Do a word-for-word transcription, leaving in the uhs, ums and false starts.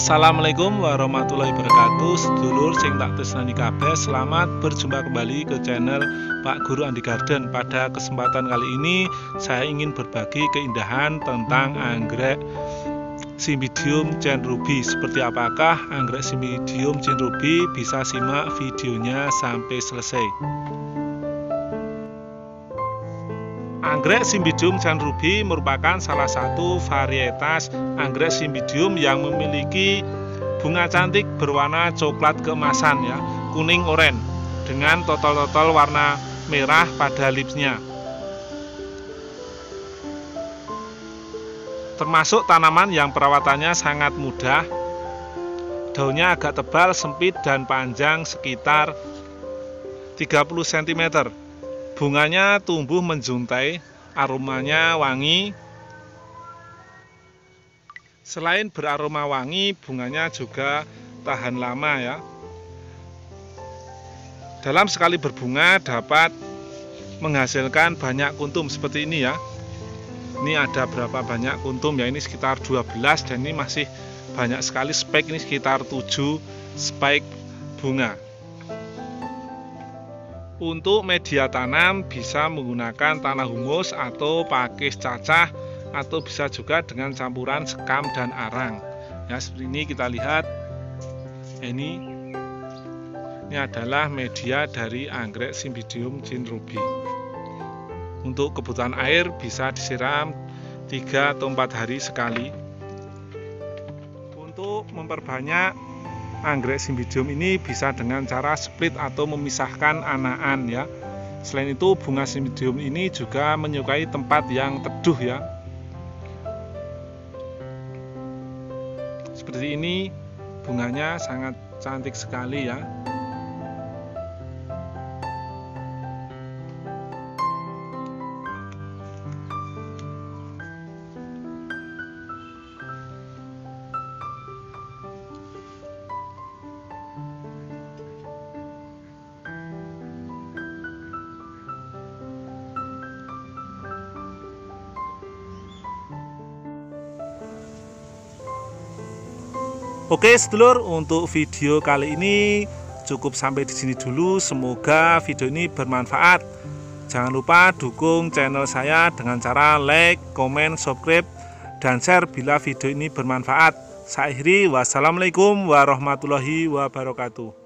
Assalamualaikum warahmatullahi wabarakatuh. Sedulur sing tak tresnani kabeh, selamat berjumpa kembali ke channel Pak Guru Andi Garden. Pada kesempatan kali ini saya ingin berbagi keindahan tentang anggrek Cymbidium Chainruby. Seperti apakah anggrek Cymbidium Chainruby? Bisa simak videonya sampai selesai. Anggrek Cymbidium Chainruby merupakan salah satu varietas anggrek Cymbidium yang memiliki bunga cantik berwarna coklat keemasan ya, kuning oranye dengan totol-totol warna merah pada lipsnya. Termasuk tanaman yang perawatannya sangat mudah. Daunnya agak tebal, sempit dan panjang sekitar tiga puluh sentimeter. Bunganya tumbuh menjuntai, aromanya wangi. Selain beraroma wangi, bunganya juga tahan lama ya. Dalam sekali berbunga dapat menghasilkan banyak kuntum seperti ini ya. Ini ada berapa banyak kuntum ya, ini sekitar dua belas dan ini masih banyak sekali spike, ini sekitar tujuh spike bunga. Untuk media tanam bisa menggunakan tanah humus atau pakis cacah, atau bisa juga dengan campuran sekam dan arang. Ya, seperti ini kita lihat. Ini ini adalah media dari anggrek Cymbidium Chainruby. Untuk kebutuhan air bisa disiram tiga atau empat hari sekali. Untuk memperbanyak anggrek Cymbidium ini bisa dengan cara split atau memisahkan anakan ya. Selain itu bunga Cymbidium ini juga menyukai tempat yang teduh ya. Seperti ini, bunganya sangat cantik sekali ya. Oke sedulur, untuk video kali ini cukup sampai di sini dulu. Semoga video ini bermanfaat. Jangan lupa dukung channel saya dengan cara like, komen, subscribe, dan share bila video ini bermanfaat. Saya akhiri, wassalamualaikum warahmatullahi wabarakatuh.